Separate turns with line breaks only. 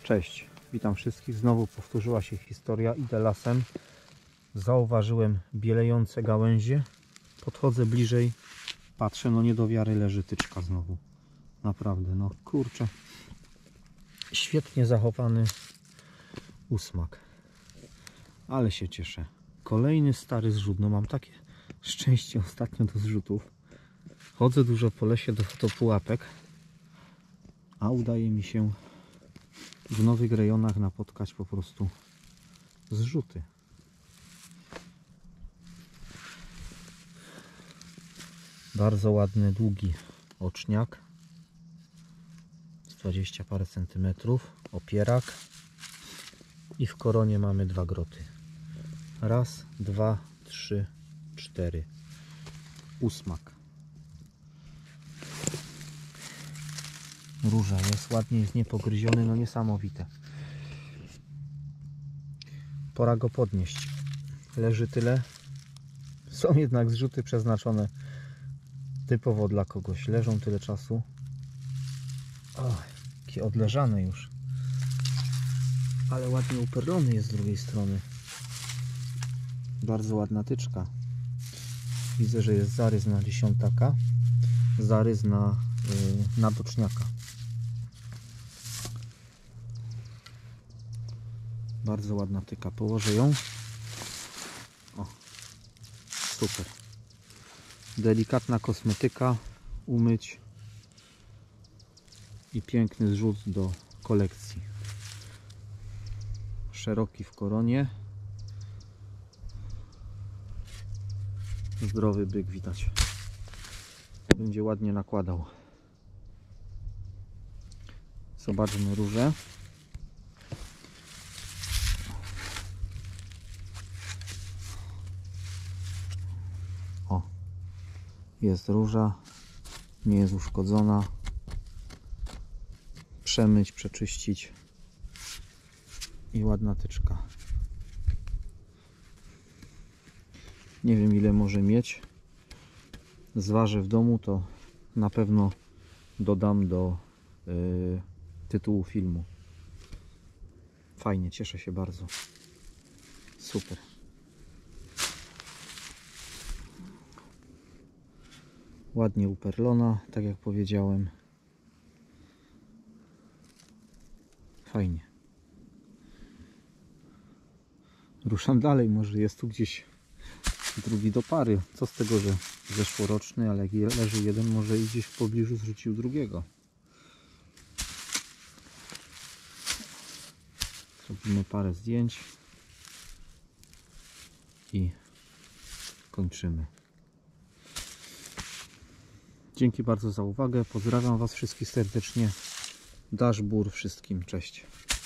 Cześć, witam wszystkich. Znowu powtórzyła się historia. Idę lasem. Zauważyłem bielejące gałęzie. Podchodzę bliżej. Patrzę, no nie do wiary, leży tyczka znowu. Naprawdę, no kurczę. Świetnie zachowany usmak. Ale się cieszę. Kolejny stary zrzut. No mam takie szczęście ostatnio do zrzutów. Chodzę dużo po lesie do pułapek. A udaje mi się w nowych rejonach napotkać po prostu zrzuty. Bardzo ładny, długi oczniak. 20 parę centymetrów. Opierak. I w koronie mamy 2 groty. Raz, 2, 3, 4. Usmak. Róża jest, ładnie jest niepogryziony, no niesamowite. Pora go podnieść. Leży tyle. Są jednak zrzuty przeznaczone typowo dla kogoś. Leżą tyle czasu. O, jakie odleżane już. Ale ładnie uperlony jest z drugiej strony. Bardzo ładna tyczka. Widzę, że jest zarys na dziesiątaka. Zarys na boczniaka. Bardzo ładna tyka. Położę ją. O, super. Delikatna kosmetyka. Umyć. I piękny zrzut do kolekcji. Szeroki w koronie. Zdrowy byk widać. Będzie ładnie nakładał. Zobaczmy różę. O, jest róża. Nie jest uszkodzona. Przemyć, przeczyścić. I ładna tyczka. Nie wiem, ile może mieć. Zważę w domu, to na pewno dodam do tytułu filmu. Fajnie, cieszę się bardzo. Super. Ładnie uperlona, tak jak powiedziałem. Fajnie. Ruszam dalej, może jest tu gdzieś drugi do pary. Co z tego, że zeszłoroczny, ale jak leży jeden, może i gdzieś w pobliżu zrzucił drugiego. Zrobimy parę zdjęć i kończymy. Dzięki bardzo za uwagę. Pozdrawiam Was wszystkich serdecznie. Dashbur wszystkim. Cześć.